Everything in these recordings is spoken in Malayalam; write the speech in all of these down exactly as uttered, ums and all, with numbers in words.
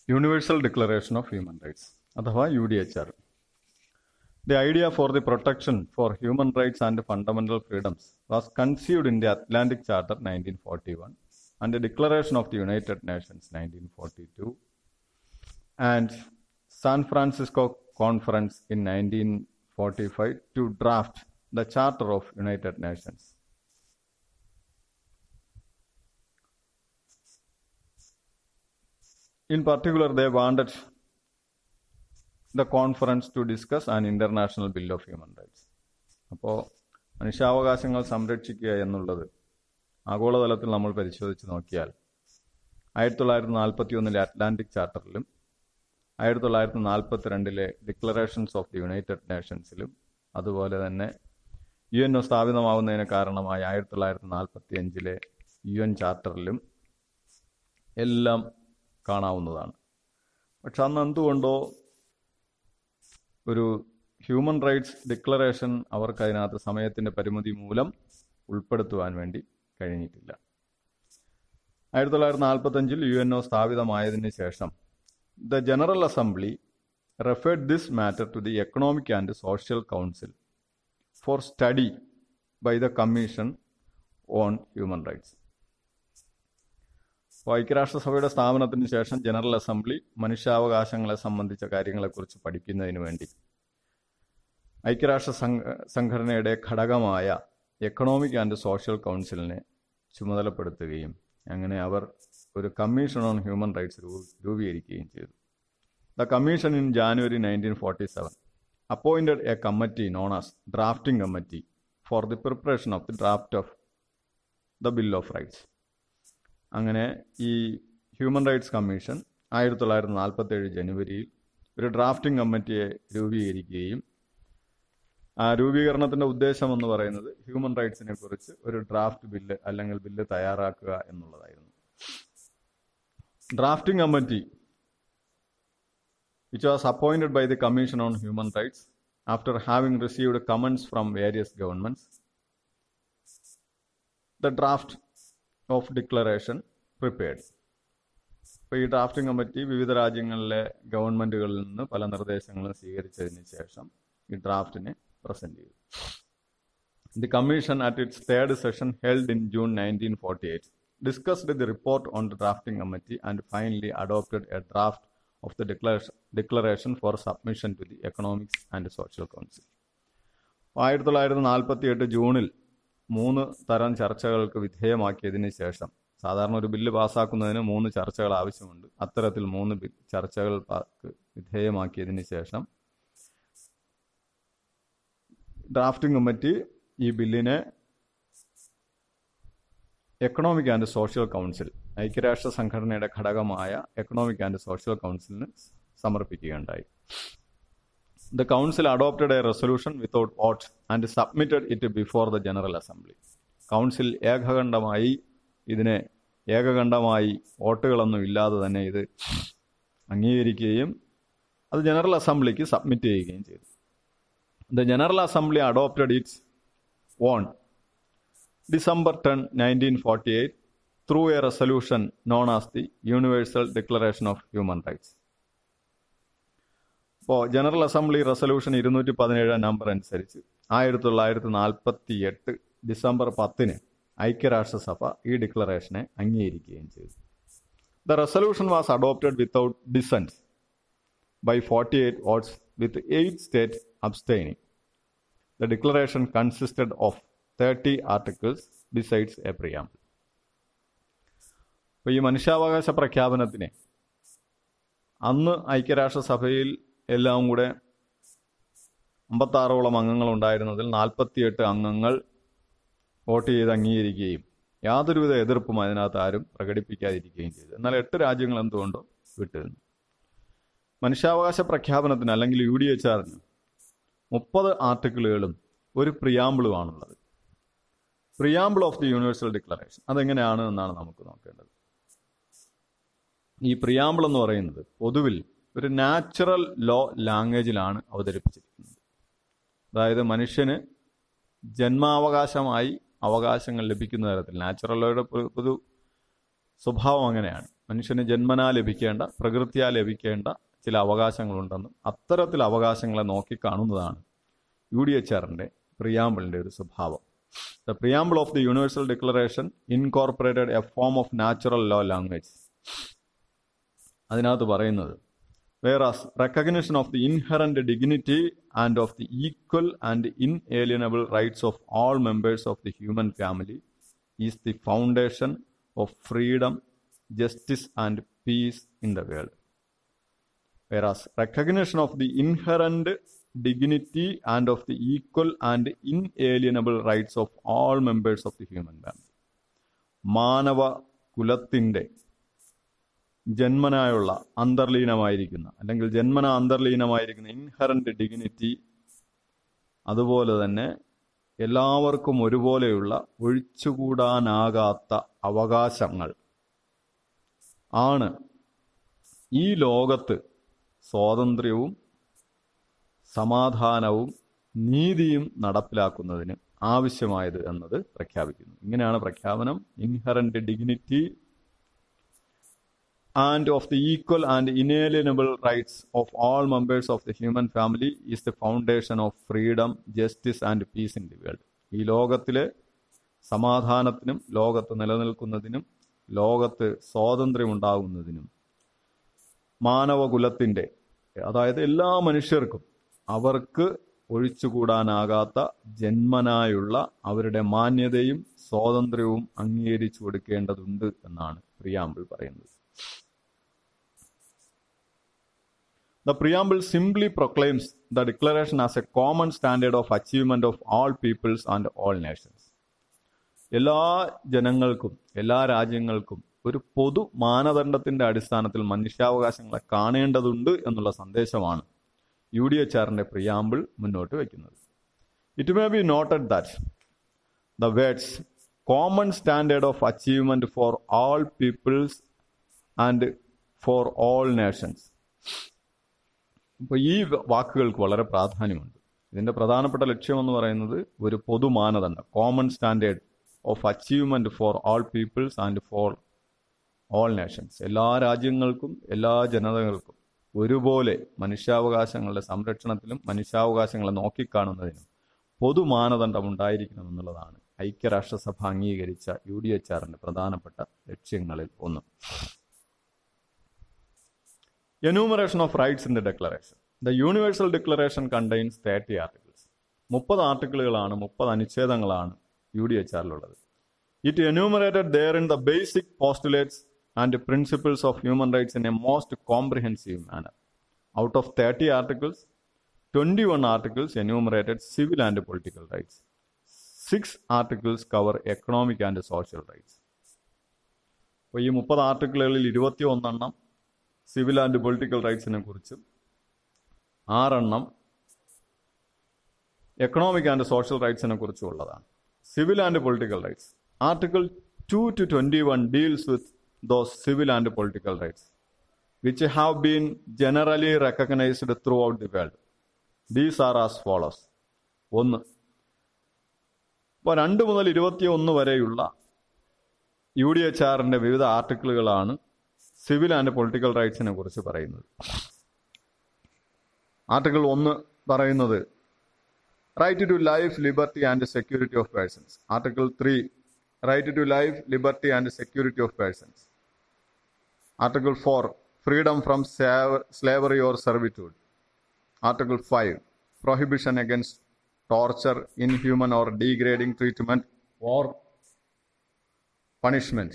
Universal Declaration of Human Rights, അഥവാ U D H R. The idea for the protection for human rights and fundamental freedoms was conceived in the Atlantic Charter nineteen forty-one and the Declaration of the United Nations nineteen forty-two and San Francisco Conference in nineteen forty-five to draft the Charter of United Nations. In particular, they wanted the conference to discuss an international bill of human rights. അപ്പോൾ മനുഷ്യാവകാശങ്ങൾ സംരക്ഷിക്കുക എന്നുള്ളത് ആഗോളതലത്തിൽ നമ്മൾ പരിശോധിച്ച് നോക്കിയാൽ ആയിരത്തി തൊള്ളായിരത്തി നാൽപ്പത്തി ഒന്നിലെ അറ്റ്ലാന്റിക് ചാർട്ടറിലും ആയിരത്തി തൊള്ളായിരത്തി നാൽപ്പത്തി രണ്ടിലെ ഡിക്ലറേഷൻസ് ഓഫ് ദി യുണൈറ്റഡ് നേഷൻസിലും അതുപോലെ തന്നെ യു എൻ ഒ സ്ഥാപിതമാവുന്നതിന് കാരണമായ ആയിരത്തി തൊള്ളായിരത്തി നാൽപ്പത്തി അഞ്ചിലെ യു എൻ ചാർട്ടറിലും എല്ലാം കാണാവുന്നതാണ്. പക്ഷെ അന്ന് എന്തുകൊണ്ടോ ഒരു ഹ്യൂമൻ റൈറ്റ്സ് ഡിക്ലറേഷൻ അവർക്ക് അതിനകത്ത് സമയത്തിന്റെ പരിമിതി മൂലം ഉൾപ്പെടുത്തുവാൻ വേണ്ടി കഴിഞ്ഞിട്ടില്ല. ആയിരത്തി തൊള്ളായിരത്തി നാൽപ്പത്തി അഞ്ചിൽ യു എൻ ഒ സ്ഥാപിതമായതിനു ശേഷം the general assembly referred this matter to the economic and social council for study by the commission on human rights. അപ്പോൾ ഐക്യരാഷ്ട്രസഭയുടെ സ്ഥാപനത്തിന് ശേഷം ജനറൽ അസംബ്ലി മനുഷ്യാവകാശങ്ങളെ സംബന്ധിച്ച കാര്യങ്ങളെക്കുറിച്ച് പഠിക്കുന്നതിന് വേണ്ടി ഐക്യരാഷ്ട്ര സംഘടനയുടെ ഘടകമായ എക്കണോമിക് ആൻഡ് സോഷ്യൽ കൗൺസിലിനെ ചുമതലപ്പെടുത്തുകയും അങ്ങനെ അവർ ഒരു കമ്മീഷൻ ഓൺ ഹ്യൂമൻ റൈറ്റ്സ് രൂപീകരിക്കുകയും ചെയ്തു. The commission in January nineteen forty seven appointed a committee known as drafting committee for the preparation of the draft of the bill of rights. അങ്ങനെ ഈ ഹ്യൂമൻ റൈറ്റ്സ് കമ്മീഷൻ ആയിരത്തി തൊള്ളായിരത്തി നാൽപ്പത്തി ഏഴ് ജനുവരിയിൽ ഒരു ഡ്രാഫ്റ്റിംഗ് കമ്മിറ്റിയെ രൂപീകരിക്കുകയും ആ രൂപീകരണത്തിന്റെ ഉദ്ദേശം എന്ന് പറയുന്നത് ഹ്യൂമൻ റൈറ്റ്സിനെ കുറിച്ച് ഒരു ഡ്രാഫ്റ്റ് ബില്ല് അല്ലെങ്കിൽ ബില്ല് തയ്യാറാക്കുക എന്നുള്ളതായിരുന്നു. Drafting committee which was appointed by the commission on human rights after having received comments from various governments the draft of declaration prepared. അപ്പോൾ ഈ ഡ്രാഫ്റ്റിംഗ് കമ്മിറ്റി വിവിധ രാജ്യങ്ങളിലെ ഗവൺമെന്റുകളിൽ നിന്ന് പല നിർദ്ദേശങ്ങളും സ്വീകരിച്ചതിന് ശേഷം ഈ ഡ്രാഫ്റ്റിനെ പ്രസന്റ് ചെയ്തു. The commission at its third session held in June nineteen forty eight discussed the report on the drafting committee and finally adopted a draft of the declaration for submission to the economics and social council. ആയിരത്തി തൊള്ളായിരത്തി നാൽപ്പത്തി എട്ട് ജൂണിൽ മൂന്ന് തരം ചർച്ചകൾക്ക് വിധേയമാക്കിയതിന് ശേഷം, സാധാരണ ഒരു ബില്ല് പാസ്സാക്കുന്നതിന് മൂന്ന് ചർച്ചകൾ ആവശ്യമുണ്ട്, അത്തരത്തിൽ മൂന്ന് ചർച്ചകൾ വിധേയമാക്കിയതിന് ശേഷം ഡ്രാഫ്റ്റിംഗ് കമ്മിറ്റി ഈ ബില്ലിനെ എക്കണോമിക് ആൻഡ് സോഷ്യൽ കൗൺസിൽ, ഐക്യരാഷ്ട്ര സംഘടനയുടെ ഘടകമായ എക്കണോമിക് ആൻഡ് സോഷ്യൽ കൗൺസിലിന് സമർപ്പിക്കുകയുണ്ടായി. The council adopted a resolution without vote and submitted it before the General Assembly. Council ഏകകണ്ഠമായി ഇതിനെ ഏകകണ്ഠമായി വോട്ടുകളൊന്നും ഇല്ലാതെ തന്നെ ഇത് അംഗീകരിക്കുകയും അത് ജനറൽ അസംബ്ലിക്ക് സബ്മിറ്റ് ചെയ്യുകയും ചെയ്തു. The General Assembly adopted its own December tenth, nineteen forty-eight through a resolution known as the Universal Declaration of Human Rights. ഇപ്പോൾ ജനറൽ അസംബ്ലി റെസൊല്യൂഷൻ ഇരുന്നൂറ്റി പതിനേഴാം നമ്പർ അനുസരിച്ച് ആയിരത്തി തൊള്ളായിരത്തി നാൽപ്പത്തി എട്ട് ഡിസംബർ പത്തിന് ഐക്യരാഷ്ട്രസഭ ഈ ഡിക്ലറേഷനെ അംഗീകരിക്കുകയും ചെയ്തു. The resolution was adopted without dissent by forty eight votes with eight state abstaining. The declaration consisted of thirty articles besides a preamble. അപ്പോൾ ഈ മനുഷ്യാവകാശ പ്രഖ്യാപനത്തിനെ അന്ന് ഐക്യരാഷ്ട്രസഭയിൽ എല്ലാം കൂടെ അമ്പത്താറോളം അംഗങ്ങൾ ഉണ്ടായിരുന്നതിൽ നാൽപ്പത്തിയെട്ട് അംഗങ്ങൾ വോട്ട് ചെയ്ത് അംഗീകരിക്കുകയും യാതൊരുവിധ എതിർപ്പും അതിനകത്ത് ആരും പ്രകടിപ്പിക്കാതിരിക്കുകയും ചെയ്തു. എന്നാൽ എട്ട് രാജ്യങ്ങൾ എന്തുകൊണ്ടോ വിട്ടിരുന്നു. മനുഷ്യാവകാശ പ്രഖ്യാപനത്തിന് അല്ലെങ്കിൽ യു ഡി എച്ച് ആറിന് മുപ്പത് ആർട്ടിക്കിളുകളും ഒരു പ്രിയാമ്പിളുമാണുള്ളത്. Preamble of the universal declaration അതെങ്ങനെയാണ് എന്നാണ് നമുക്ക് നോക്കേണ്ടത്. ഈ പ്രിയാമ്പിൾ എന്ന് പറയുന്നത് പൊതുവിൽ ഒരു നാച്ചുറൽ ലോ ലാംഗ്വേജിലാണ് അവതരിപ്പിച്ചിരിക്കുന്നത്. അതായത് മനുഷ്യന് ജന്മാവകാശമായി അവകാശങ്ങൾ ലഭിക്കുന്ന തരത്തിൽ, നാച്ചുറൽ ലോയുടെ പൊതു സ്വഭാവം അങ്ങനെയാണ്, മനുഷ്യന് ജന്മനാ ലഭിക്കേണ്ട, പ്രകൃതിയാ ലഭിക്കേണ്ട ചില അവകാശങ്ങളുണ്ടെന്നും അത്തരത്തിൽ അവകാശങ്ങളെ നോക്കിക്കാണുന്നതാണ് യു ഡി എച്ച് ആറിൻ്റെ പ്രിയാമ്പിളിൻ്റെ ഒരു സ്വഭാവം. The preamble of the Universal Declaration incorporated a form of natural law language. അതിനകത്ത് പറയുന്നത്, whereas recognition of the inherent dignity and of the equal and inalienable rights of all members of the human family is the foundation of freedom, justice and peace in the world. Whereas recognition of the inherent dignity and of the equal and inalienable rights of all members of the human family. മാനവ കുലത്തിൻ്റെ ജന്മനായുള്ള അന്തർലീനമായിരിക്കുന്ന അല്ലെങ്കിൽ ജന്മന അന്തർലീനമായിരിക്കുന്ന ഇൻഹറന്റ് ഡിഗ്നിറ്റി, അതുപോലെ തന്നെ എല്ലാവർക്കും ഒരുപോലെയുള്ള ഒഴിച്ചുകൂടാനാകാത്ത അവകാശങ്ങൾ ആണ് ഈ ലോകത്ത് സ്വാതന്ത്ര്യവും സമാധാനവും നീതിയും നടപ്പിലാക്കുന്നതിന് ആവശ്യമായത് എന്നത് പ്രഖ്യാപിക്കുന്നു. ഇങ്ങനെയാണ് പ്രഖ്യാപനം. Inherent dignity and of the equal and inalienable rights of all members of the human family is the foundation of freedom, justice and peace in the world. ഈ ലോകത്തിലെ സമാധാനത്തിനും ലോകത്ത് നിലനിൽക്കുന്നതിനും ലോകത്ത് സ്വാതന്ത്ര്യം ഉണ്ടാകുന്നതിനും മാനവകുലത്തിൻ്റെ, അതായത് എല്ലാ മനുഷ്യർക്കും അവർക്ക് ഒഴിച്ചുകൂടാനാകാത്ത ജന്മനായുള്ള അവരുടെ മാന്യതയും സ്വാതന്ത്ര്യവും അംഗീകരിച്ചു കൊടുക്കേണ്ടതുണ്ട് എന്നാണ് പ്രിയാമ്പിൾ പറയുന്നത്. The preamble simply proclaims the declaration as a common standard of achievement of all peoples and all nations. എല്ലാ ജനങ്ങൾക്കും എല്ലാ രാജ്യങ്ങൾക്കും ഒരു പൊതു മാനദണ്ഡത്തിന്റെ അടിസ്ഥാനത്തിൽ മനുഷ്യാവകാശങ്ങളെ കാണേണ്ടതുണ്ട് എന്നുള്ള സന്ദേശമാണ് യു ഡി എച്ച് ആറിന്റെ പ്രിയാമ്പിൾ മുന്നോട്ട് വയ്ക്കുന്നത്. It may be noted that the words common standard of achievement for all peoples and for all nations, ഇപ്പോൾ ഈ വാക്കുകൾക്ക് വളരെ പ്രാധാന്യമുണ്ട്. ഇതിന്റെ പ്രധാനപ്പെട്ട ലക്ഷ്യമെന്ന് പറയുന്നത് ഒരു പൊതു മാനദണ്ഡം, common standard of achievement for all peoples and for all nations, എല്ലാ രാജ്യങ്ങൾക്കും എല്ലാ ജനതകൾക്കും ഒരുപോലെ മനുഷ്യാവകാശങ്ങളുടെ സംരക്ഷണത്തിലും മനുഷ്യാവകാശങ്ങളെ നോക്കിക്കാണുന്നതിനും പൊതു മാനദണ്ഡം ഉണ്ടായിരിക്കണം എന്നുള്ളതാണ് ഐക്യരാഷ്ട്രസഭ അംഗീകരിച്ച യു ഡി എച്ച് ആറിന്റെ പ്രധാനപ്പെട്ട ലക്ഷ്യങ്ങളിൽ ഒന്ന്. Enumeration of rights in the declaration. The Universal Declaration contains thirty articles. മുപ്പത് ആർട്ടിക്കിളുകളാണ്, മുപ്പത് അനുച്ഛേദങ്ങളാണ് യു ഡി എച്ച് ആറിലുള്ളത്. It enumerated therein the basic postulates and principles of human rights in a most comprehensive manner. Out of thirty articles, twenty-one articles enumerated civil and political rights. Six articles cover economic and social rights. അപ്പോൾ ഈ മുപ്പത് ആർട്ടിക്കിളുകളിൽ ഇരുപത്തി ഒന്നെണ്ണം സിവിൽ ആൻഡ് പൊളിറ്റിക്കൽ റൈറ്റ്സിനെ കുറിച്ചും ആറെണ്ണം എക്കണോമിക് ആൻഡ് സോഷ്യൽ റൈറ്റ്സിനെ കുറിച്ചും ഉള്ളതാണ്. Civil and political rights. Article two to twenty one deals with those civil and political rights which have been generally recognised throughout the world. These are as follows. ഒന്ന്, ഇപ്പോൾ രണ്ട് മുതൽ ഇരുപത്തി ഒന്ന് വരെയുള്ള യു ഡി എച്ച് ആറിന്റെ വിവിധ ആർട്ടിക്കിളുകളാണ് സിവിൽ ആൻഡ് പൊളിറ്റിക്കൽ റൈറ്റ്സിനെ കുറിച്ച് പറയുന്നത്. ആർട്ടിക്കിൾ ഒന്ന് പറയുന്നത് right to life, liberty and security of persons. Article three right to life, liberty and security of persons. Article four freedom from slavery or servitude. Article five prohibition against torture, inhuman or degrading treatment or punishment.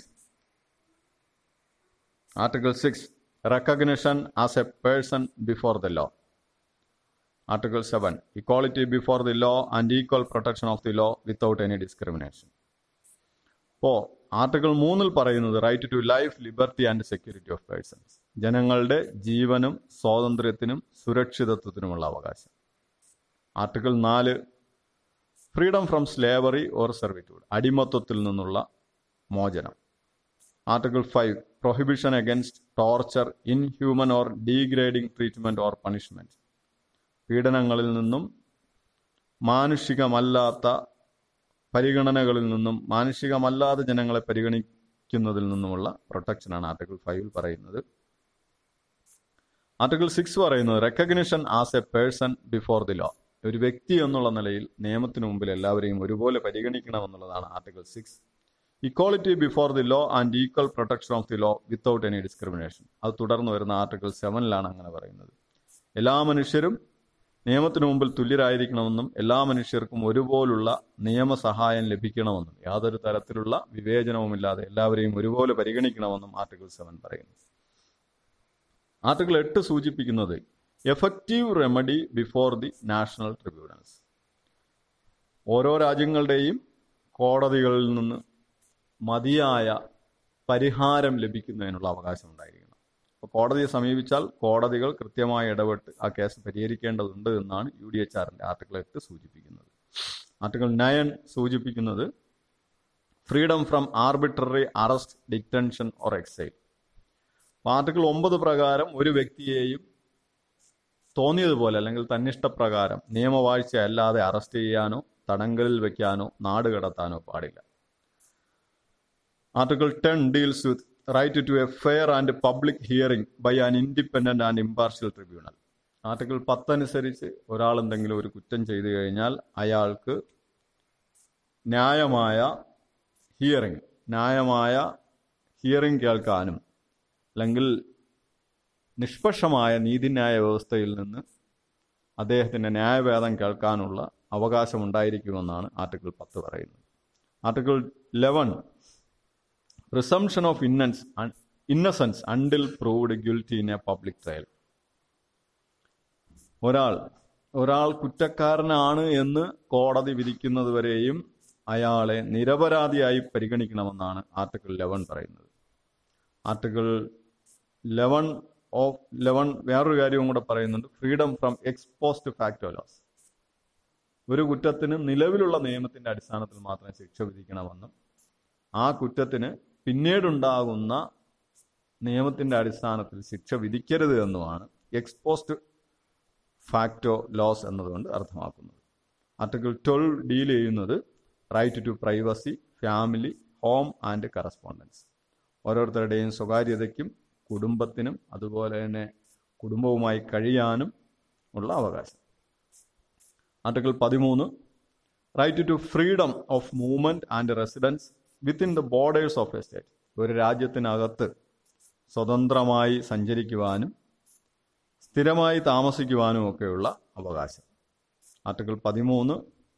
Article six, recognition as a person before the law. Article seven, equality before the law and equal protection of the law without any discrimination. ഇപ്പോൾ ആർട്ടിക്കിൾ മൂന്നിൽ പറയുന്നത് right to life, liberty and security of persons, ജനങ്ങളുടെ ജീവനും സ്വാതന്ത്ര്യത്തിനും സുരക്ഷിതത്വത്തിനുമുള്ള അവകാശം. ആർട്ടിക്കിൾ നാല് freedom from slavery or servitude, അടിമത്വത്തിൽ നിന്നുള്ള മോചനം. Article five prohibition against torture, inhuman or degrading treatment or punishment, പീഡനങ്ങളിൽ നിന്നും മാനുഷികമല്ലാത്ത പരിഗണനകളിൽ നിന്നും മാനുഷികമല്ലാതെ ജനങ്ങളെ പരിഗണിക്കുക ലംഘിക്കുന്നതിൽ നിന്നുമുള്ള പ്രൊട്ടക്ഷനാണ് ആർട്ടിക്കിൾ ഫൈവിൽ പറയുന്നത്. ആർട്ടിക്കിൾ സിക്സ് പറയുന്നത് recognition as a person before the law. ഒരു വ്യക്തി എന്നുള്ള നിലയിൽ നിയമത്തിനു മുമ്പിൽ എല്ലാവരെയും ഒരുപോലെ പരിഗണിക്കണമെന്നുള്ളതാണ് article six. Equality before the law and equal protection of the law without any discrimination. അത് തുടർന്ന് വരുന്ന ആർട്ടിക്കിൾ സെവനിലാണ് അങ്ങനെ പറയുന്നത്. എല്ലാ മനുഷ്യരും നിയമത്തിനു മുമ്പിൽ തുല്യരായിരിക്കണമെന്നും എല്ലാ മനുഷ്യർക്കും ഒരുപോലുള്ള നിയമസഹായം ലഭിക്കണമെന്നും യാതൊരു തരത്തിലുള്ള വിവേചനവുമില്ലാതെ എല്ലാവരെയും ഒരുപോലെ പരിഗണിക്കണമെന്നും ആർട്ടിക്കിൾ സെവൻ പറയുന്നു. ആർട്ടിക്കിൾ എട്ട് സൂചിപ്പിക്കുന്നത് effective remedy before the national tribunals. ഓരോ രാജ്യങ്ങളുടെയും കോടതികളിൽ നിന്ന് മതിയായ പരിഹാരം ലഭിക്കുന്നതിനുള്ള അവകാശം ഉണ്ടായിരിക്കണം. അപ്പോൾ കോടതിയെ സമീപിച്ചാൽ കോടതികൾ കൃത്യമായി ഇടപെട്ട് ആ കേസ് പരിഹരിക്കേണ്ടതുണ്ട് എന്നാണ് യു ഡി എച്ച് ആറിന്റെ ആർട്ടിക്കിൾ എട്ട് സൂചിപ്പിക്കുന്നത്. ആർട്ടിക്കിൾ നയൻ സൂചിപ്പിക്കുന്നത് freedom from arbitrary arrest, detention or exile. Article ഒമ്പത് പ്രകാരം ഒരു വ്യക്തിയെയും തോന്നിയതുപോലെ അല്ലെങ്കിൽ തന്നിഷ്ടപ്രകാരം നിയമവാഴ്ച അല്ലാതെ അറസ്റ്റ് ചെയ്യാനോ തടങ്കലിൽ വെക്കാനോ നാട് കടത്താനോ പാടില്ല. Article ten deals with right to a fair and public hearing by an independent and impartial tribunal. Article പത്തനുസരിച്ച് ഒരാൾ എന്തെങ്കിലും ഒരു കുറ്റം ചെയ്തു കഴിഞ്ഞാൽ അയാൾക്ക് ന്യായമായ ഹിയറിംഗ് ന്യായമായ ഹിയറിംഗ് കേൾക്കാനും അല്ലെങ്കിൽ നിഷ്പക്ഷമായ നീതിന്യായ വ്യവസ്ഥയിൽ നിന്ന് അദ്ദേഹത്തിന്റെ ന്യായഭേദം കേൾക്കാനുള്ള അവകാശമുണ്ടായിരിക്കുമെന്നാണ് ആർട്ടിക്കിൾ പത്ത് പറയുന്നത്. Article eleven presumption of innocence innocence until proved guilty in a public trial. ഒരാൾ ഒരാൾ കുറ്റക്കാരനാണ് എന്ന് കോടതി വിധിക്കുന്നത് വരെയും അയാളെ നിരപരാധിയായി പരിഗണിക്കണമെന്നാണ് ആർട്ടിക്കിൾ ലെവൻ പറയുന്നത്. ആർട്ടിക്കിൾ ലെവൻ ഓഫ് ലെവൻ വേറൊരു കാര്യവും കൂടെ പറയുന്നുണ്ട്, freedom from ex post facto laws. ഒരു കുറ്റത്തിന് നിലവിലുള്ള നിയമത്തിന്റെ അടിസ്ഥാനത്തിൽ മാത്രം ശിക്ഷ വിധിക്കണമെന്നും ആ കുറ്റത്തിന് പിന്നീടുണ്ടാകുന്ന നിയമത്തിന്റെ അടിസ്ഥാനത്തിൽ ശിക്ഷ വിധിക്കരുത് എന്നുമാണ് എക്സ്പോസ്റ്റ് ഫാക്ടോ ലോസ് എന്നതുകൊണ്ട് അർത്ഥമാക്കുന്നത്. ആർട്ടിക്കിൾ ട്വൽവ് ഡീൽ ചെയ്യുന്നത് right to privacy, family, home and correspondence. ഓരോരുത്തരുടെയും സ്വകാര്യതയ്ക്കും കുടുംബത്തിനും അതുപോലെ തന്നെ കുടുംബവുമായി കഴിയാനും ഉള്ള അവകാശം. ആർട്ടിക്കിൾ പതിമൂന്ന് right to freedom of movement and residence within the borders of a state. ഒരു രാജ്യത്തിനകത്ത് സ്വതന്ത്രമായി സഞ്ചരിക്കുവാനും സ്ഥിരമായി താമസിക്കുവാനും ഒക്കെയുള്ള അവകാശം. ആർട്ടിക്കിൾ പതിമൂന്ന്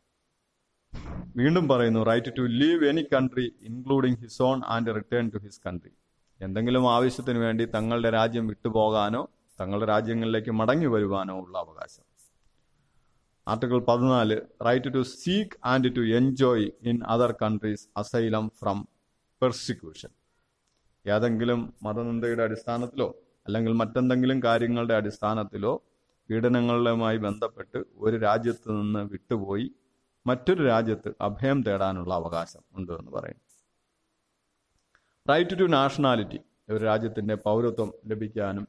വീണ്ടും പറയുന്നു right to leave any country including his own and return to his country. എന്തെങ്കിലും ആവശ്യത്തിന് വേണ്ടി തങ്ങളുടെ രാജ്യം വിട്ടുപോകാനോ തങ്ങളുടെ രാജ്യങ്ങളിലേക്ക് മടങ്ങി വരുവാനോ ഉള്ള അവകാശം. ആർട്ടിക്കിൾ പതിനാല് right to seek and to enjoy in other countries asylum from persecution. ഏതെങ്കിലും മതനിന്ദയുടെ അടിസ്ഥാനത്തിലോ അല്ലെങ്കിൽ മറ്റെന്തെങ്കിലും കാര്യങ്ങളുടെ അടിസ്ഥാനത്തിലോ പീഡനങ്ങളുമായി ബന്ധപ്പെട്ട് ഒരു രാജ്യത്ത് നിന്ന് വിട്ടുപോയി മറ്റൊരു രാജ്യത്ത് അഭയം തേടാനുള്ള അവകാശം ഉണ്ട് എന്ന് പറയും. റൈറ്റ് ടു നാഷണാലിറ്റി, ഒരു രാജ്യത്തിന്റെ പൗരത്വം ലഭിക്കാനും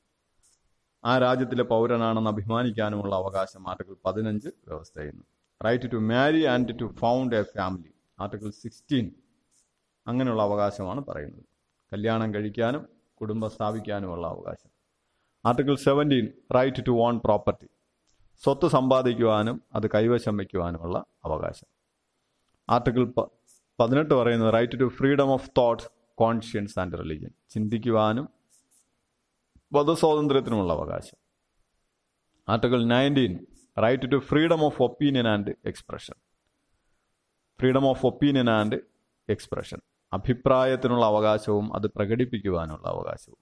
ആ രാജ്യത്തിലെ പൗരനാണെന്ന് അഭിമാനിക്കാനുമുള്ള അവകാശം ആർട്ടിക്കിൾ പതിനഞ്ച് വ്യവസ്ഥ ചെയ്യുന്നു. Right to marry and to found a family, article sixteen അങ്ങനെയുള്ള അവകാശമാണ് പറയുന്നത്. കല്യാണം കഴിക്കാനും കുടുംബം സ്ഥാപിക്കാനുമുള്ള അവകാശം. Article seventeen right to own property, സ്വത്ത് സമ്പാദിക്കുവാനും അത് കൈവശം വയ്ക്കുവാനുമുള്ള അവകാശം. ആർട്ടിക്കിൾ പതിനെട്ട് പറയുന്നത് right to freedom of thought, conscience and religion, ചിന്തിക്കുവാനും മതസ്വാതന്ത്ര്യത്തിനുമുള്ള അവകാശം. Article nineteen right to freedom of opinion and expression, freedom of opinion and expression, അഭിപ്രായത്തിനുള്ള അവകാശവും അത് പ്രകടിപ്പിക്കുവാനുള്ള അവകാശവും.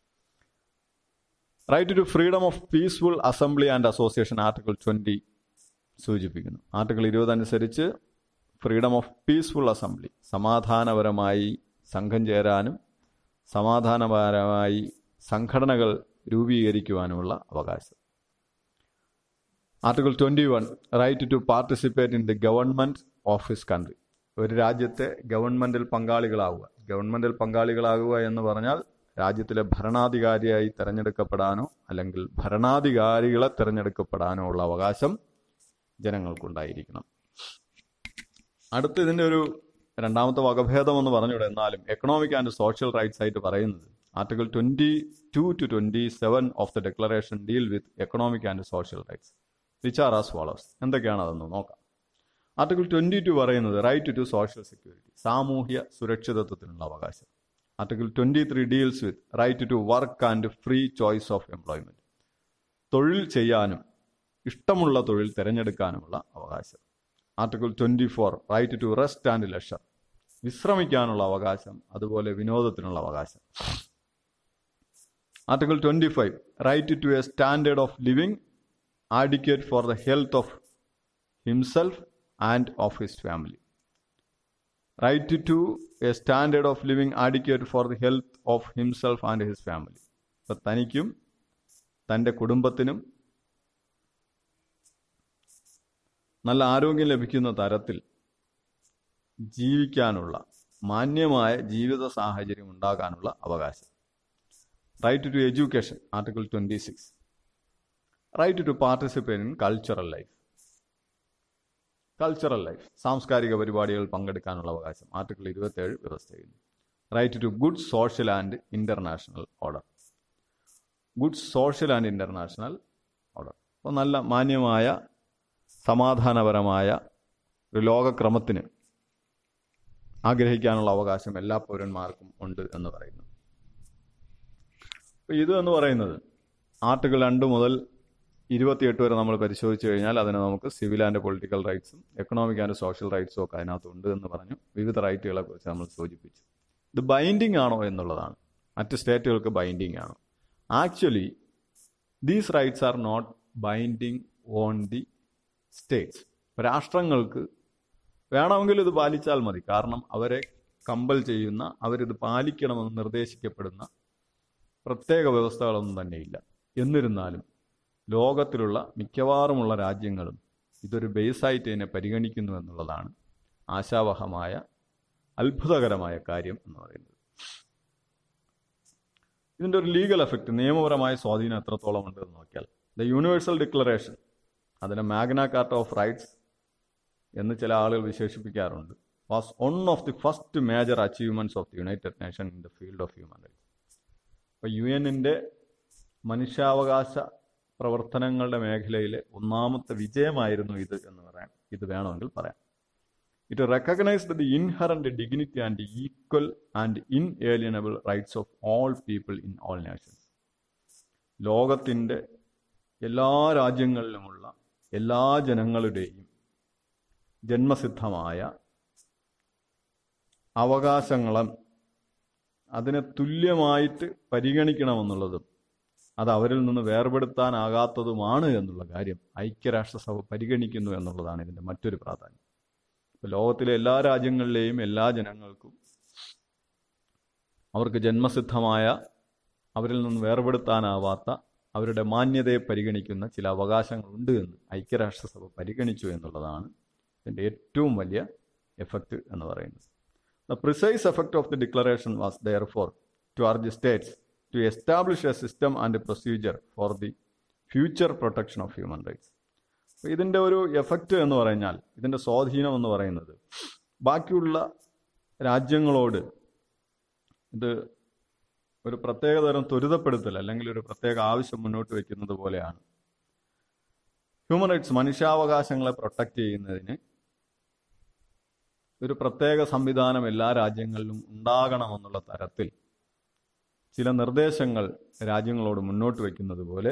Right to freedom of peaceful assembly and association article twenty സൂചിപ്പിക്കുന്നു. ആർട്ടിക്കിൾ ഇരുപത് അനുസരിച്ച് ഫ്രീഡം ഓഫ് പീസ്ഫുൾ അസംബ്ലി, സമാധാനപരമായി സംഘം ചേരാനും സമാധാനപരമായി സംഘടനകൾ രൂപീകരിക്കുവാനുമുള്ള അവകാശം. Article twenty one right to participate in the government of his country, ഒരു രാജ്യത്തെ ഗവൺമെന്റിൽ പങ്കാളികളാവുക. ഗവൺമെന്റിൽ പങ്കാളികളാകുക എന്ന് പറഞ്ഞാൽ രാജ്യത്തിലെ ഭരണാധികാരിയായി തിരഞ്ഞെടുക്കപ്പെടാനോ അല്ലെങ്കിൽ ഭരണാധികാരികളെ തിരഞ്ഞെടുക്കപ്പെടാനോ ഉള്ള അവകാശം ജനങ്ങൾക്കുണ്ടായിരിക്കണം. അടുത്ത ഇതിൻ്റെ ഒരു രണ്ടാമത്തെ വകഭേദം എന്ന് പറഞ്ഞൂടെ, എന്നാലും എക്കണോമിക് ആൻഡ് സോഷ്യൽ റൈറ്റ്സ് ആയിട്ട് പറയുന്നത് article twenty two to twenty seven of the declaration deal with economic and social rights which are as follows. എന്തൊക്കെയാണ് അതെന്ന് നോക്കാം. ആർട്ടിക്കിൾ ട്വന്റി ടു പറയുന്നത് റൈറ്റ് ടു സോഷ്യൽ സെക്യൂരിറ്റി, സാമൂഹ്യ സുരക്ഷിതത്വത്തിനുള്ള അവകാശം. Article twenty three deals with right to work and free choice of employment, തൊഴിൽ ചെയ്യാനും ഇഷ്ടമുള്ള തൊഴിൽ തിരഞ്ഞെടുക്കാനുമുള്ള അവകാശം. Article twenty four right to rest and leisure, വിശ്രമിക്കാനുള്ള അവകാശം, അതുപോലെ വിനോദത്തിനുള്ള അവകാശം. Article twenty five right to a standard of living adequate for the health of himself and of his family. Right to a standard of living adequate for the health of himself and his family. അപ്പം തനിക്കും തൻ്റെ കുടുംബത്തിനും നല്ല ആരോഗ്യം ലഭിക്കുന്ന തരത്തിൽ ജീവിക്കാനുള്ള മാന്യമായ ജീവിത സാഹചര്യം ഉണ്ടാകാനുള്ള അവകാശം. Right to education article twenty six. Right to participate in cultural life, cultural life സാംസ്കാരിക പരിപാടികളിൽ പങ്കെടുക്കാനുള്ള അവകാശം ആർട്ടിക്കിൾ ഇരുപത്തേഴ് വ്യവസ്ഥ ചെയ്യുന്നു. Right to good social and international order, good social and international order. അപ്പോൾ നല്ല മാന്യമായ സമാധാനപരമായ ഒരു ലോകക്രമത്തിന് ആഗ്രഹിക്കാനുള്ള അവകാശം എല്ലാ പൗരന്മാർക്കും ഉണ്ട് എന്ന് പറയുന്നു. അപ്പോൾ ഇത് എന്ന് പറയുന്നത് ആർട്ടിക്കിൾ രണ്ട് മുതൽ ഇരുപത്തിയെട്ട് വരെ നമ്മൾ പരിശോധിച്ചു കഴിഞ്ഞാൽ അതിന് നമുക്ക് സിവിൽ ആൻഡ് പൊളിറ്റിക്കൽ റൈറ്റ്സും എക്കണോമിക് ആൻഡ് സോഷ്യൽ റൈറ്റ്സും ഒക്കെ അതിനകത്തുണ്ട് എന്ന് പറഞ്ഞു. വിവിധ റൈറ്റുകളെ കുറിച്ച് നമ്മൾ സൂചിപ്പിച്ചു. ഇത് ബൈൻഡിങ് ആണോ എന്നുള്ളതാണ്, മറ്റ് സ്റ്റേറ്റുകൾക്ക് ബൈൻഡിങ് ആണോ? Actually these rights are not binding on the states. രാഷ്ട്രങ്ങൾക്ക് വേണമെങ്കിൽ ഇത് പാലിച്ചാൽ മതി, കാരണം അവരെ കമ്പൽ ചെയ്യുന്ന, അവരിത് പാലിക്കണമെന്ന് നിർദ്ദേശിക്കപ്പെടുന്ന പ്രത്യേക വ്യവസ്ഥകളൊന്നും തന്നെയില്ല. എന്നിരുന്നാലും ലോകത്തിലുള്ള മിക്കവാറുമുള്ള രാജ്യങ്ങളും ഇതൊരു ബേസായിട്ട് ഇതിനെ പരിഗണിക്കുന്നു എന്നുള്ളതാണ് ആശാവഹമായ അത്ഭുതകരമായ കാര്യം എന്ന് പറയുന്നത്. ഇതിൻ്റെ ഒരു ലീഗൽ എഫക്റ്റ്, നിയമപരമായ സ്വാധീനം എത്രത്തോളം ഉണ്ടെന്ന് നോക്കിയാൽ, ദ യൂണിവേഴ്സൽ ഡിക്ലറേഷൻ, അതിനെ മാഗ്ന കാർട്ട ഓഫ് റൈറ്റ്സ് എന്ന് ചില ആളുകൾ വിശേഷിപ്പിക്കാറുണ്ട്, was one of the first major achievements of the United Nation in the field of human rights. അപ്പോൾ യു എന്നിൻ്റെ മനുഷ്യാവകാശ പ്രവർത്തനങ്ങളുടെ മേഖലയിലെ ഒന്നാമത്തെ വിജയമായിരുന്നു ഇത് എന്ന് പറയാം, ഇത് വേണമെങ്കിൽ പറയാം. It recognised the inherent dignity and equal and inalienable rights of all people in all nations. ലോകത്തിൻ്റെ എല്ലാ രാജ്യങ്ങളിലുമുള്ള എല്ലാ ജനങ്ങളുടെയും ജന്മസിദ്ധമായ അവകാശങ്ങളും അതിനെ തുല്യമായിട്ട് പരിഗണിക്കണമെന്നുള്ളതും അത് അവരിൽ നിന്ന് വേർപെടുത്താനാകാത്തതുമാണ് എന്നുള്ള കാര്യം ഐക്യരാഷ്ട്രസഭ പരിഗണിക്കുന്നു എന്നുള്ളതാണ് ഇതിൻ്റെ മറ്റൊരു പ്രാധാന്യം. ഇപ്പോൾ ലോകത്തിലെ എല്ലാ രാജ്യങ്ങളിലെയും എല്ലാ ജനങ്ങൾക്കും അവർക്ക് ജന്മസിദ്ധമായ, അവരിൽ നിന്ന് വേർപെടുത്താനാവാത്ത, അവരുടെ മാന്യതയെ പരിഗണിക്കുന്ന ചില അവകാശങ്ങളുണ്ട് എന്ന് ഐക്യരാഷ്ട്രസഭ പരിഗണിച്ചു എന്നുള്ളതാണ് ഇതിൻ്റെ ഏറ്റവും വലിയ എഫക്റ്റ് എന്ന് പറയുന്നത്. The precise effect of the declaration was therefore to urge states to establish a system and a procedure for the future protection of human rights. അപ്പോൾ ഇതിൻ്റെ ഒരു എഫക്റ്റ് എന്ന് പറഞ്ഞാൽ, ഇതിൻ്റെ സ്വാധീനം എന്ന് പറയുന്നത് ബാക്കിയുള്ള രാജ്യങ്ങളോട് ഇത് ഒരു പ്രത്യേകതരം ത്വരിതപ്പെടുത്തൽ അല്ലെങ്കിൽ ഒരു പ്രത്യേക ആവശ്യം മുന്നോട്ട് വയ്ക്കുന്നത് പോലെയാണ്. ഹ്യൂമൻ റൈറ്റ്സ്, മനുഷ്യാവകാശങ്ങളെ പ്രൊട്ടക്റ്റ് ചെയ്യുന്നതിന് ഒരു പ്രത്യേക സംവിധാനം എല്ലാ രാജ്യങ്ങളിലും ഉണ്ടാകണമെന്നുള്ള തരത്തിൽ ചില നിർദ്ദേശങ്ങൾ രാജ്യങ്ങളോട് മുന്നോട്ട് വയ്ക്കുന്നത് പോലെ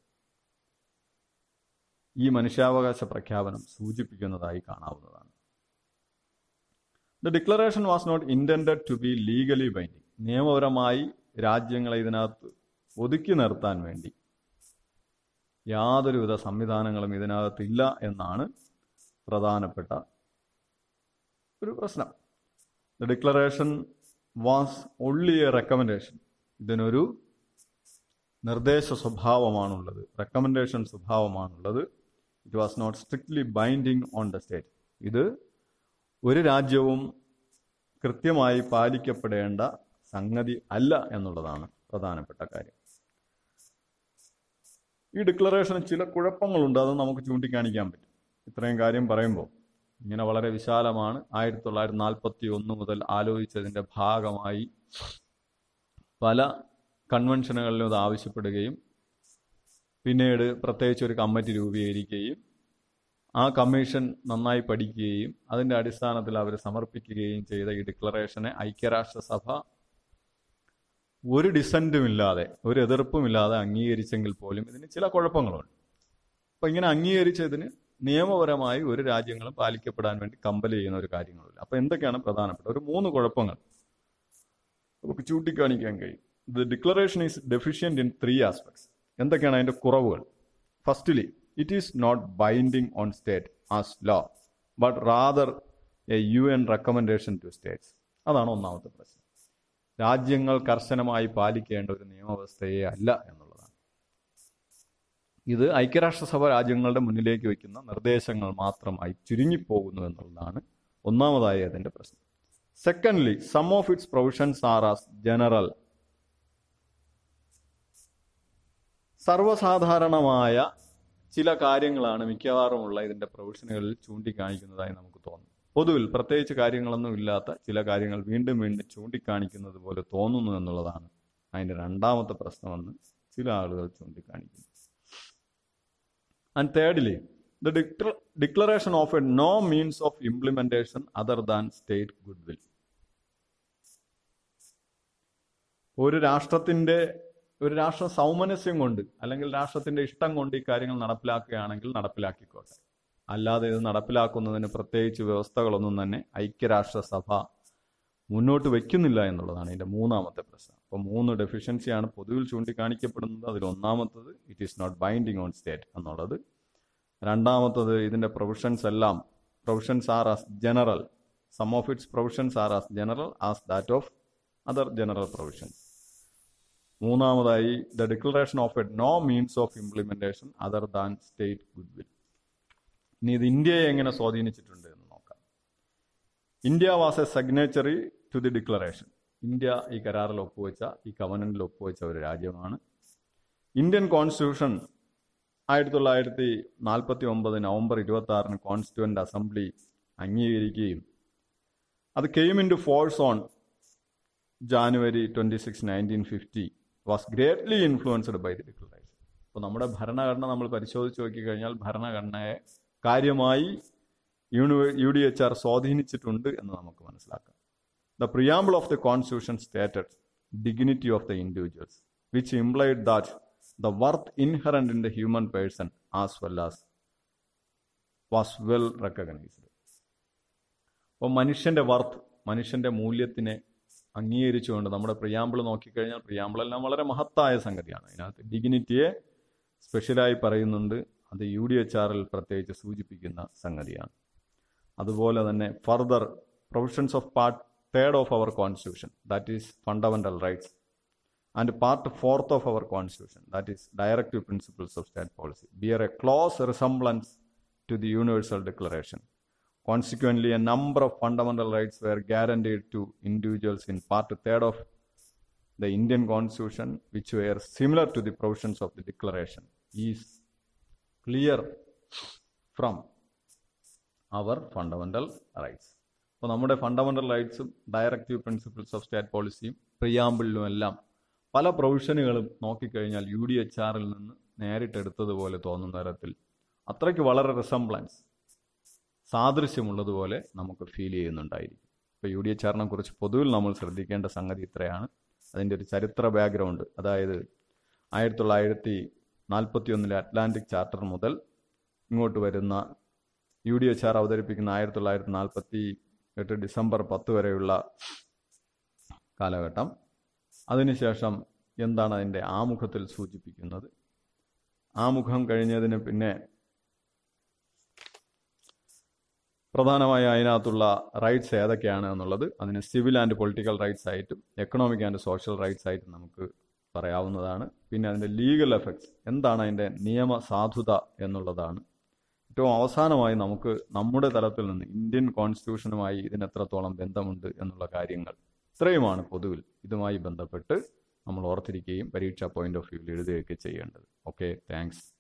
ഈ മനുഷ്യാവകാശ പ്രഖ്യാപനം സൂചിപ്പിക്കുന്നതായി കാണാവുന്നതാണ്. The declaration was not intended to be legally binding. നിയമപരമായി രാജ്യങ്ങളെ ഇതിനകത്ത് ഒതുക്കി നിർത്താൻ വേണ്ടി യാതൊരുവിധ സംവിധാനങ്ങളും ഇതിനകത്തില്ല എന്നാണ് പ്രധാനപ്പെട്ട ഒരു പ്രശ്നം. The declaration was only a recommendation. ഇതിനൊരു നിർദ്ദേശ സ്വഭാവമാണുള്ളത്, റെക്കമെൻഡേഷൻ സ്വഭാവമാണുള്ളത്. It was not strictly binding on the state. ഇത് ഒരു രാജ്യവും കൃത്യമായി പാലിക്കപ്പെടേണ്ട സംഗതി അല്ല എന്നുള്ളതാണ് പ്രധാനപ്പെട്ട കാര്യം. ഈ ഡിക്ലറേഷന് ചില കുഴപ്പങ്ങളുണ്ട്, അത് നമുക്ക് ചൂണ്ടിക്കാണിക്കാൻ പറ്റും. ഇത്രയും കാര്യം പറയുമ്പോൾ ഇങ്ങനെ വളരെ വിശാലമാണ്. ആയിരത്തി തൊള്ളായിരത്തി നാൽപ്പത്തി ഒന്ന് മുതൽ ആലോചിച്ചതിൻ്റെ ഭാഗമായി പല കൺവെൻഷനുകളിലും ഇത് ആവശ്യപ്പെടുകയും പിന്നീട് പ്രത്യേകിച്ച് ഒരു കമ്മിറ്റി രൂപീകരിക്കുകയും ആ കമ്മീഷൻ നന്നായി പഠിക്കുകയും അതിൻ്റെ അടിസ്ഥാനത്തിൽ അവർ സമർപ്പിക്കുകയും ചെയ്ത ഈ ഡിക്ലറേഷനെ ഐക്യരാഷ്ട്രസഭ ഒരു ഡിസൻറ്റുമില്ലാതെ ഒരു എതിർപ്പുമില്ലാതെ അംഗീകരിച്ചെങ്കിൽ പോലും ഇതിന് ചില കുഴപ്പങ്ങളുണ്ട്. അപ്പം ഇങ്ങനെ അംഗീകരിച്ചതിന് നിയമപരമായി ഒരു രാജ്യങ്ങളും പാലിക്കപ്പെടാൻ വേണ്ടി കമ്പൽ ചെയ്യുന്ന ഒരു കാര്യങ്ങളുമില്ല. അപ്പം എന്തൊക്കെയാണ് പ്രധാനപ്പെട്ട ഒരു മൂന്ന് കുഴപ്പങ്ങൾ നമുക്ക് ചൂണ്ടിക്കാണിക്കാൻ കഴിയും. The declaration is deficient in three aspects. എന്തൊക്കെയാണ് അതിൻ്റെ കുറവുകൾ? Firstly, it is not binding on state as law, but rather a U N recommendation to states. അതാണ് ഒന്നാമത്തെ പ്രശ്നം. രാജ്യങ്ങൾ കർശനമായി പാലിക്കേണ്ട ഒരു നിയമവ്യവസ്ഥയെ അല്ല എന്നുള്ളതാണ്. ഇത് ഐക്യരാഷ്ട്രസഭ രാജ്യങ്ങളുടെ മുന്നിലേക്ക് വയ്ക്കുന്ന നിർദ്ദേശങ്ങൾ മാത്രമായി ചുരുങ്ങിപ്പോകുന്നു എന്നുള്ളതാണ് ഒന്നാമതായി അതിൻ്റെ പ്രശ്നം. Secondly, some of its provisions are as general. സർവ്വസാധാരണമായ ചില കാര്യങ്ങളാണ് മിക്കവാറുമുള്ള ഇതിൻ്റെ പ്രൊവിഷനുകളിൽ ചൂണ്ടിക്കാണിക്കുന്നതായി നമുക്ക് തോന്നും. പൊതുവിൽ പ്രത്യേകിച്ച് കാര്യങ്ങളൊന്നും ഇല്ലാത്ത ചില കാര്യങ്ങൾ വീണ്ടും വീണ്ടും ചൂണ്ടിക്കാണിക്കുന്നത് പോലെ തോന്നുന്നു എന്നുള്ളതാണ് അതിൻ്റെ രണ്ടാമത്തെ പ്രശ്നമെന്ന് ചില ആളുകൾ ചൂണ്ടിക്കാണിക്കുന്നു. And thirdly, the declaration of a no means of implementation other than state good will. ഒരു രാഷ്ട്രത്തിൻ്റെ ഒരു രാഷ്ട്രം സൗമനസ്യം കൊണ്ട് അല്ലെങ്കിൽ രാഷ്ട്രത്തിന്റെ ഇഷ്ടം കൊണ്ട് ഈ കാര്യങ്ങൾ നടപ്പിലാക്കുകയാണെങ്കിൽ നടപ്പിലാക്കിക്കോട്ടെ. അല്ലാതെ ഇത് നടപ്പിലാക്കുന്നതിന് പ്രത്യേകിച്ച് വ്യവസ്ഥകളൊന്നും തന്നെ ഐക്യരാഷ്ട്രസഭ മുന്നോട്ട് വയ്ക്കുന്നില്ല എന്നുള്ളതാണ് ഇതിന്റെ മൂന്നാമത്തെ പ്രശ്നം. അപ്പോൾ മൂന്ന് ഡെഫിഷ്യൻസിയാണ് പൊതുവിൽ ചൂണ്ടിക്കാണിക്കപ്പെടുന്നത്. അതിൽ ഒന്നാമത്തത് it is not binding on state എന്നുള്ളത്. രണ്ടാമത്തത് ഇതിന്റെ പ്രൊവിഷൻസ് എല്ലാം provisions are as general. Some of its provisions are as general as that of other general provisions. മൂന്നാമതായി, the declaration of a no means of implementation other than state good will. ഇനി ഇത് ഇന്ത്യയെ എങ്ങനെ സ്വാധീനിച്ചിട്ടുണ്ട് എന്ന് നോക്കാം. India was a signatory to the declaration. India ഈ കരാറിൽ ഒപ്പുവെച്ച ഈ കവനന്റിൽ ഒപ്പുവെച്ച ഒരു രാജ്യമാണ്. ഇന്ത്യൻ കോൺസ്റ്റിറ്റ്യൂഷൻ ആയിരത്തി തൊള്ളായിരത്തി നാൽപ്പത്തി ഒമ്പത് നവംബർ ഇരുപത്തി ആറിന് കോൺസ്റ്റിറ്റ്യൂവന്റ് അസംബ്ലി അംഗീകരിക്കുകയും അത് came into force on January twenty six nineteen fifty was greatly influenced by the declaration. അപ്പോൾ നമ്മുടെ ഭരണഘടന നമ്മൾ പരിശോധിച്ച് നോക്കിക്കഴിഞ്ഞാൽ ഭരണഘടനയെ കാര്യമായി യു ഡി എച്ച് ആർ സ്വാധീനിച്ചിട്ടുണ്ട് എന്ന് നമുക്ക് മനസ്സിലാക്കാം. The preamble of the constitution stated dignity of the individuals which implied that the worth inherent in the human person as well as was well recognised. അപ്പോൾ മനുഷ്യന്റെ വർത്ത്, മനുഷ്യന്റെ മൂല്യത്തിനെ അംഗീകരിച്ചുകൊണ്ട് നമ്മുടെ പ്രിയാമ്പിൾ നോക്കിക്കഴിഞ്ഞാൽ പ്രിയാമ്പിളെല്ലാം വളരെ മഹത്തായ സംഗതിയാണ്. അതിനകത്ത് ഡിഗ്നിറ്റിയെ സ്പെഷ്യലായി പറയുന്നുണ്ട്. അത് യു ഡി എച്ച് ആറിൽ പ്രത്യേകിച്ച് സൂചിപ്പിക്കുന്ന സംഗതിയാണ്. അതുപോലെ തന്നെ further provisions of part third of our constitution, that is fundamental rights, and part fourth of our constitution, that is directive principles of state policy, bear a close resemblance to the universal declaration. Consequently, a number of fundamental rights were guaranteed to individuals in Part third of the Indian Constitution, which were similar to the provisions of the Declaration, is clear from our fundamental rights. അപ്പോൾ നമ്മുടെ ഫണ്ടമെന്റൽ റൈറ്റ്സും ഡയറക്റ്റീവ് പ്രിൻസിപ്പിൾസ് ഓഫ് സ്റ്റേറ്റ് പോളിസിയും പ്രിയാമ്പിളിലും എല്ലാം പല പ്രൊവിഷനുകളും നോക്കിക്കഴിഞ്ഞാൽ യു ഡി എച്ച് ആറിൽ നിന്ന് നേരിട്ടെടുത്തതുപോലെ തോന്നുന്ന തരത്തിൽ അത്രയ്ക്ക് വളരെ റിസംബ്ലൻസ്, സാദൃശ്യമുള്ളതുപോലെ നമുക്ക് ഫീൽ ചെയ്യുന്നുണ്ടായിരിക്കും. ഇപ്പോൾ യു ഡി എച്ച് ആറിനെ കുറിച്ച് പൊതുവിൽ നമ്മൾ ശ്രദ്ധിക്കേണ്ട സംഗതി ഇത്രയാണ്. അതിൻ്റെ ഒരു ചരിത്ര ബാക്ക്ഗ്രൗണ്ട്, അതായത് ആയിരത്തി തൊള്ളായിരത്തി നാൽപ്പത്തി ഒന്നിലെ അറ്റ്ലാന്റിക് ചാർട്ടർ മുതൽ ഇങ്ങോട്ട് വരുന്ന യു ഡി എച്ച് ആർ അവതരിപ്പിക്കുന്ന ആയിരത്തി തൊള്ളായിരത്തി നാൽപ്പത്തി എട്ട് ഡിസംബർ പത്ത് വരെയുള്ള കാലഘട്ടം. അതിനുശേഷം എന്താണ് അതിൻ്റെ ആമുഖത്തിൽ സൂചിപ്പിക്കുന്നത്, ആമുഖം കഴിഞ്ഞതിന് പിന്നെ പ്രധാനമായി അതിനകത്തുള്ള റൈറ്റ്സ് ഏതൊക്കെയാണ് എന്നുള്ളത് അതിന് സിവിൽ ആൻഡ് പൊളിറ്റിക്കൽ റൈറ്റ്സ് ആയിട്ടും എക്കണോമിക് ആൻഡ് സോഷ്യൽ റൈറ്റ്സ് ആയിട്ടും നമുക്ക് പറയാവുന്നതാണ്. പിന്നെ അതിൻ്റെ ലീഗൽ എഫക്ട്സ്, എന്താണ് അതിൻ്റെ നിയമ സാധുത എന്നുള്ളതാണ്. ഏറ്റവും അവസാനമായി നമുക്ക് നമ്മുടെ തലത്തിൽ നിന്ന് ഇന്ത്യൻ കോൺസ്റ്റിറ്റ്യൂഷനുമായി ഇതിന് എത്രത്തോളം ബന്ധമുണ്ട് എന്നുള്ള കാര്യങ്ങൾ, ഇത്രയുമാണ് പൊതുവിൽ ഇതുമായി ബന്ധപ്പെട്ട് നമ്മൾ ഓർത്തിരിക്കുകയും പരീക്ഷാ പോയിന്റ് ഓഫ് വ്യൂവിൽ എഴുതുകയൊക്കെ ചെയ്യേണ്ടത്. Okay, thanks.